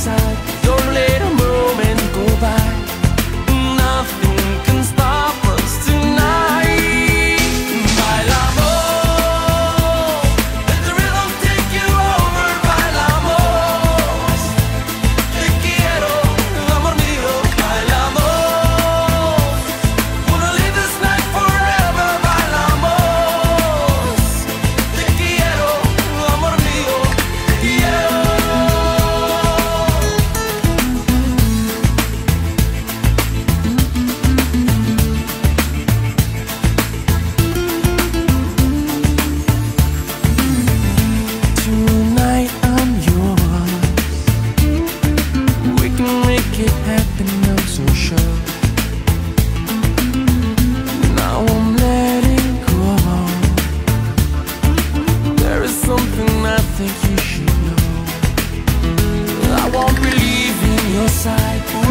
side. Don't let a moment go by. Nothing can stop us tonight. Bailamos, let the rhythm take you over. Bailamos, te quiero, amor mío. Bailamos, wanna live this night forever. Bailamos, te quiero, amor mío. Yeah. Tonight I'm yours. We can make it happen, I'm so sure. Now I'm letting go. There is something I think you should know. I won't be leaving your side.